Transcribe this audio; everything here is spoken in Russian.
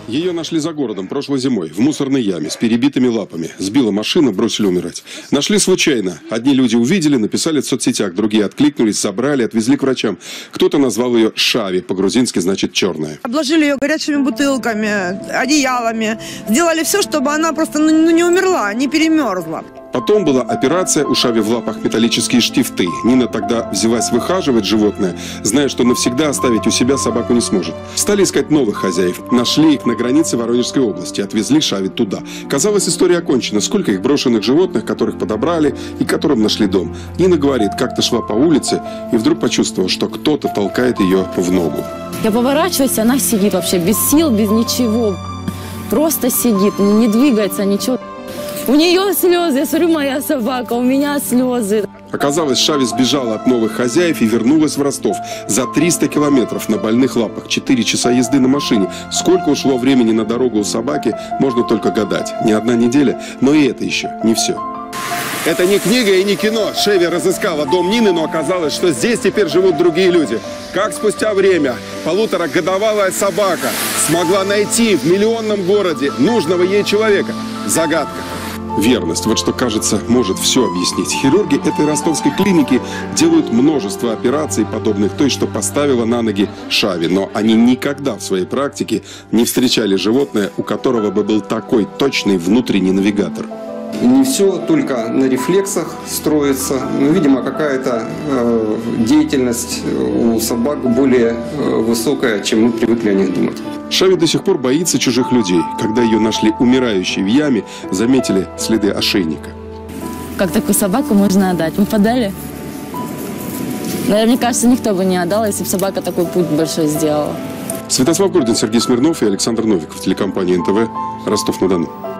Ее нашли за городом прошлой зимой, в мусорной яме, с перебитыми лапами. Сбила машина, бросили умирать. Нашли случайно. Одни люди увидели, написали в соцсетях, другие откликнулись, забрали, отвезли к врачам. Кто-то назвал ее Шави, по-грузински значит черная. Обложили ее горячими бутылками, одеялами. Сделали все, чтобы она просто не умерла, не перемерзла. Потом была операция, у Шави в лапах металлические штифты. Нина тогда взялась выхаживать животное, зная, что навсегда оставить у себя собаку не сможет. Стали искать новых хозяев. Нашли их на границе Воронежской области, отвезли Шави туда. Казалось, история окончена. Сколько их брошенных животных, которых подобрали и которым нашли дом. Нина говорит, как-то шла по улице и вдруг почувствовала, что кто-то толкает ее в ногу. Я поворачиваюсь, она сидит вообще без сил, без ничего. Просто сидит, не двигается, ничего. У нее слезы, я смотрю, моя собака, у меня слезы. Оказалось, Шави сбежала от новых хозяев и вернулась в Ростов. За 300 километров на больных лапах, 4 часа езды на машине. Сколько ушло времени на дорогу у собаки, можно только гадать. Не одна неделя, но и это еще не все. Это не книга и не кино. Шеви разыскала дом Нины, но оказалось, что здесь теперь живут другие люди. Как спустя время полуторагодовалая собака смогла найти в миллионном городе нужного ей человека? Загадка. Верность. Вот что, кажется, может все объяснить. Хирурги этой ростовской клиники делают множество операций, подобных той, что поставила на ноги Шави. Но они никогда в своей практике не встречали животное, у которого бы был такой точный внутренний навигатор. Не все только на рефлексах строится, но, видимо, какая-то деятельность у собак более высокая, чем мы привыкли о них думать. Шави до сих пор боится чужих людей. Когда ее нашли умирающей в яме, заметили следы ошейника. Как такую собаку можно отдать? Мы подали? Наверное, мне кажется, никто бы не отдал, если бы собака такой путь большой сделала. Святослав Гордин, Сергей Смирнов и Александр Новиков. Телекомпания НТВ. Ростов-на-Дону.